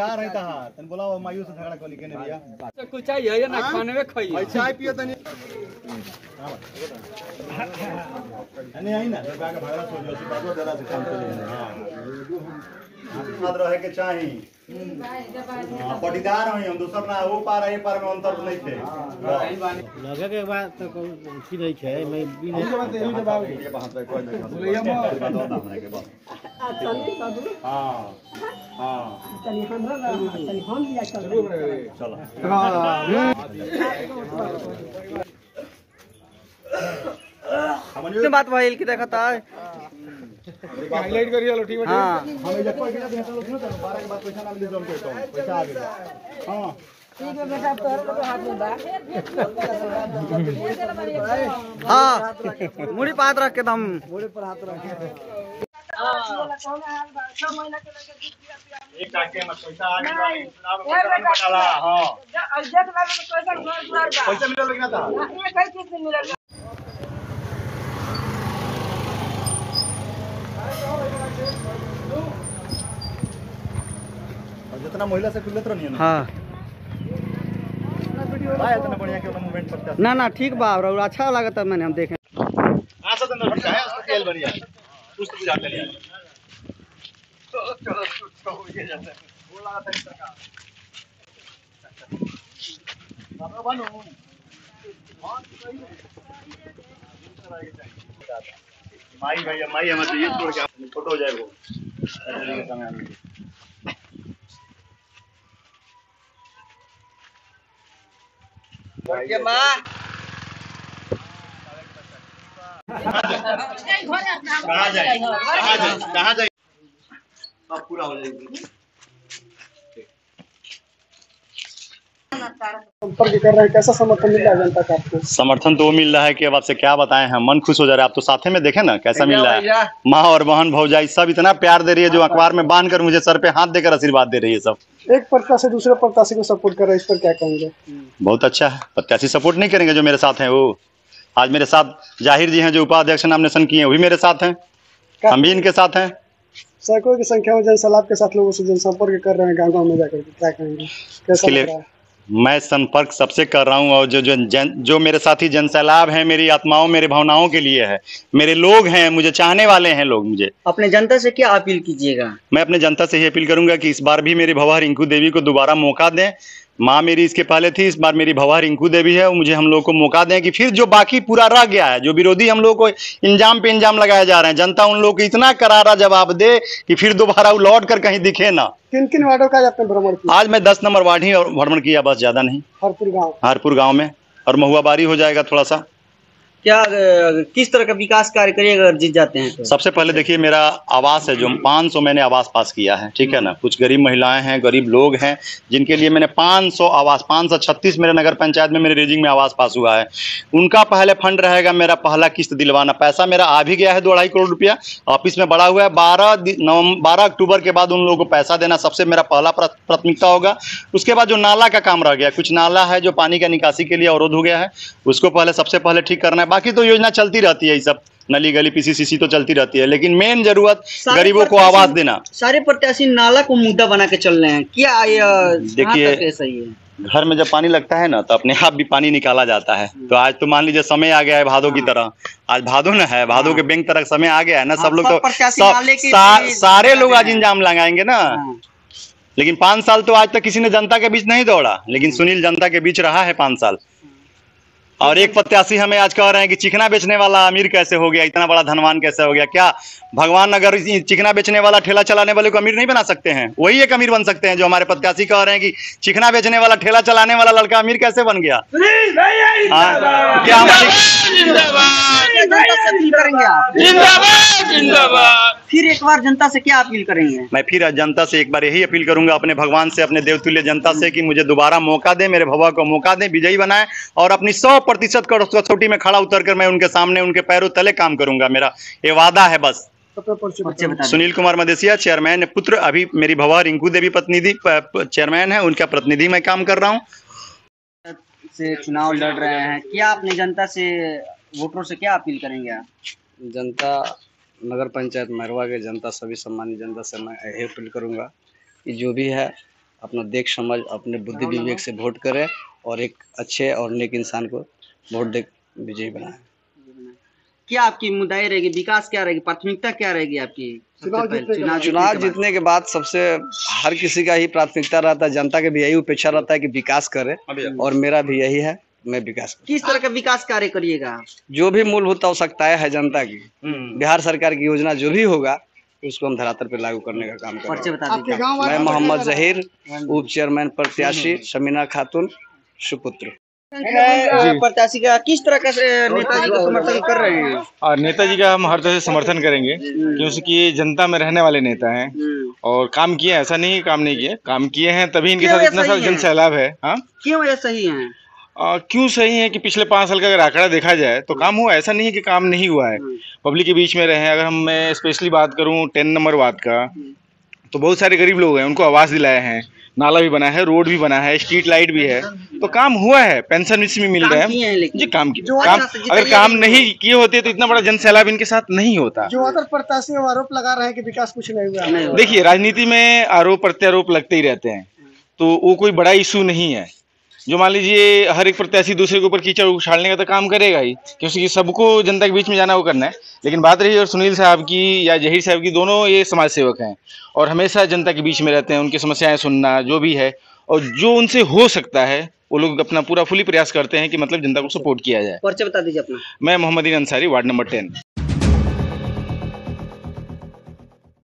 इंतजार है तहार तन बोला वो मायूस झगड़ा को लिखे ने भैया कुछ चाहिए ना खाने में खाइए भाई चाय पियो तनी नहीं आई ना बागा भागला सो जो सी बाबू दादा से काम चले हां साथ रहे के चाही पटीदार हई हम दूसर ना वो पार है पार में अंतर नहीं थे लगे के बाद तो ठीक नहीं है मैं भी नहीं बात यही जवाब ये बात पे कोई नहीं बोलिए हम बता हमने के बात हां हां चलिए हम लिया चलो कितने बात भाई की देखा था हाईलाइट करिए लो ठीक है हां हमें जब कोई कितना भेटल होत न तो 12 के बाद पैसा ना मिले जम के तो पैसा आ गया हां ठीक है बेटा तोहर लोग हाथ में बा हां मुड़ी पे हाथ रख के दम मुड़ी पर हाथ रख एक टाके में पैसा आ गया चुनाव में डाला हां देख ला पैसा पैसा मिलल ना था ये कई चीज से मिलल और जितना महिला से खुलत रहनी है हां भाई इतना बढ़िया के मूवमेंट करता ना ना ठीक बा और अच्छा लगता मैंने हम देखे हां सब अंदर है उसको तेल बढ़िया कुछ तो बुझा लिया चलो हो गया जाता है बोला था सरकार बाबा बनो माई भैया माई हमें चाहिए छोड़ के फोटो हो जाए वो ये मां कहाँ जाए कहाँ जाए अब पूरा हो जाएगी संपर्क कर रहे हैं कैसा समर्थन मिल रहा है जनता का आपको? समर्थन तो मिल रहा है कि अब आपसे क्या बताएं हम मन खुश हो जा रहा है। आप तो साथे में देखे ना कैसा मिल रहा है। माँ और बहन भौजाई सब इतना प्यार दे रही है जो अखबार में बांध कर मुझे सर पे हाथ देकर आशीर्वाद दे रही है। सब एक प्रत्याशी दूसरे प्रत्याशी को सपोर्ट कर रहे हैं, इस पर क्या कहेंगे? बहुत अच्छा है। प्रत्याशी सपोर्ट नहीं करेंगे जो मेरे साथ हैं। वो आज मेरे साथ जाहिर जी हैं जो उपाध्यक्ष नॉमिनेशन किए हैं, वो भी मेरे साथ हैं, हम भी इनके साथ हैं। सैकड़ों की संख्या में जनसलाप के साथ लोगों से जनसंपर्क कर रहे हैं गाँव में जाकर, क्या कहेंगे? कैसा लग रहा है? मैं संपर्क सबसे कर रहा हूं और जो मेरे साथी जनसैलाब हैं, मेरी आत्माओं मेरे भावनाओं के लिए है, मेरे लोग हैं, मुझे चाहने वाले हैं लोग। मुझे अपने जनता से क्या अपील कीजिएगा? मैं अपने जनता से ये अपील करूंगा कि इस बार भी मेरी भवा रिंकू देवी को दोबारा मौका दें। माँ मेरी इसके पहले थी, इस बार मेरी भवा रिंकू देवी है। मुझे हम लोग को मौका दें कि फिर जो बाकी पूरा रह गया है, जो विरोधी हम लोग को इंजाम पे इंजाम लगाए जा रहे हैं, जनता उन लोग को इतना करारा जवाब दे कि फिर दोबारा लौट कर कहीं दिखे ना। किन किन वार्डों का आपने भ्रमण किया? आज मैं 10 नंबर वार्ड ही और भ्रमण किया, बस ज्यादा नहीं। हरपुर गाँव में और महुआबारी हो जाएगा थोड़ा सा। क्या किस तरह का विकास कार्य करिएगा अगर जीत जाते हैं तो? सबसे पहले देखिए मेरा आवास है जो 500 मैंने आवास पास किया है, ठीक है ना। कुछ गरीब महिलाएं हैं, गरीब लोग हैं जिनके लिए मैंने 500 आवास 536 मेरे नगर पंचायत में मेरे रेजिंग में आवास पास हुआ है। उनका पहले फंड रहेगा मेरा पहला किस्त दिलवाना। पैसा मेरा आ भी गया है 2.5 करोड़ रुपया, ऑफिस में बढ़ा हुआ है। 12 अक्टूबर के बाद उन लोगों को पैसा देना सबसे मेरा पहला प्राथमिकता होगा। उसके बाद जो नाला का काम रह गया, कुछ नाला है जो पानी का निकासी के लिए अवरोध हो गया है, उसको पहले सबसे पहले ठीक करना है। बाकी तो योजना चलती रहती है, ये सब नली गली पीसीसीसी तो चलती रहती है, लेकिन मेन जरूरत गरीबों को आवास देना। सारे प्रत्याशी नाला को मुद्दा बना के चल रहे हैं, क्या देखिए सही है? घर में जब पानी लगता है ना तो अपने आप भी पानी निकाला जाता है। तो आज तो मान लीजिए समय आ गया है भादों की तरह। आज भादों न है, भादों के बैंक तरह समय आ गया है ना। सब लोग तो सारे लोग आज इंजाम लगाएंगे ना। लेकिन 5 साल तो आज तक किसी ने जनता के बीच नहीं दौड़ा, लेकिन सुनील जनता के बीच रहा है 5 साल। और एक प्रत्याशी हमें आज कह रहे हैं कि चिकना बेचने वाला अमीर कैसे हो गया, इतना बड़ा धनवान कैसे हो गया। क्या भगवान अगर चिकना बेचने वाला ठेला चलाने वाले को अमीर नहीं बना सकते हैं? वही एक अमीर बन सकते हैं जो हमारे प्रत्याशी कह रहे हैं कि चिकना बेचने वाला ठेला चलाने वाला लड़का अमीर कैसे बन गया। क्या फिर एक बार जनता से क्या अपील करेंगे? मैं फिर जनता से एक बार यही अपील करूंगा अपने भगवान से, अपने देवतुल्य जनता से कि मुझे दोबारा मौका दे, मेरे भवा को मौका दे, विजयी बनाए और अपनी 100% कसौटी में खड़ा उतरकर मैं उनके सामने उनके पैरों तले काम करूंगा। मेरा ये वादा है बस। सुनील कुमार मदेसिया, चेयरमैन पुत्र। अभी मेरी भवा रिंकू देवी प्रतिनिधि चेयरमैन है, उनका प्रतिनिधि मैं काम कर रहा हूँ। से चुनाव लड़ रहे हैं, क्या अपनी जनता से वोटरों से क्या अपील करेंगे आप? जनता नगर पंचायत मैरवा के जनता, सभी सम्मानित जनता से मैं यही अपील करूंगा कि जो भी है अपना देख समझ अपने बुद्धि विवेक से वोट करें और एक अच्छे और नेक इंसान को वोट दे विजयी बनाएं। क्या आपकी मुद्दाएं रहेगी, विकास क्या रहेगी, प्राथमिकता क्या रहेगी आपकी? चुनाव जीतने के बाद सबसे हर किसी का ही प्राथमिकता रहता है, जनता के भी यही अपेक्षा रहता है कि विकास करे और मेरा भी यही है, मैं विकास करूं। किस तरह का विकास कार्य करिएगा? जो भी मूलभूत आवश्यकताएं है जनता की, बिहार सरकार की योजना जो भी होगा उसको हम धरातल पर लागू करने का काम परिचय करेंगे। बता दीजिए। मैं मोहम्मद जहीर, उप चेयरमैन प्रत्याशी, शमीना खातून सुपुत्र। प्रत्याशी का किस तरह का नेताजी को समर्थन कर रहे हैं? और नेताजी का हम हर तरह से समर्थन करेंगे क्योंकि जनता में रहने वाले नेता हैं और काम किए, ऐसा नहीं काम नहीं किए, काम किए हैं तभी इनके साथ इतना सारा जन सैलाब है। हाँ, क्यों ये सही है? क्यों सही है कि पिछले 5 साल का अगर आंकड़ा देखा जाए तो काम हुआ, ऐसा नहीं है कि काम नहीं हुआ है। पब्लिक के बीच में रहे, अगर मैं स्पेशली बात करूं 10 नंबर वार्ड का, तो बहुत सारे गरीब लोग हैं, उनको आवास दिलाए हैं, नाला भी बना है, रोड भी बना है, स्ट्रीट लाइट भी है, तो काम हुआ है, पेंशन भी मिल रहा है जी। काम अगर काम नहीं किए होते तो इतना बड़ा जन सैलाब इनके साथ नहीं होता। जो अदर प्रत्याशी आरोप लगा रहे हैं कि विकास कुछ नहीं हुआ। देखिए, राजनीति में आरोप प्रत्यारोप लगते ही रहते हैं, तो वो कोई बड़ा इशू नहीं है। जो मान लीजिए हर एक प्रत्याशी दूसरे के ऊपर कीचड़ उछालने का तो काम करेगा ही, क्योंकि सबको जनता के बीच में जाना वो करना है। लेकिन बात रही और सुनील साहब की या जहीर साहब की, दोनों ये समाज सेवक हैं और हमेशा जनता के बीच में रहते हैं, उनकी समस्याएं सुनना जो भी है, और जो उनसे हो सकता है वो लोग अपना पूरा फुली प्रयास करते हैं कि मतलब जनता को सपोर्ट किया जाए। परिचय बता दीजिए अपना। मैं मोहम्मद अंसारी, वार्ड नंबर 10।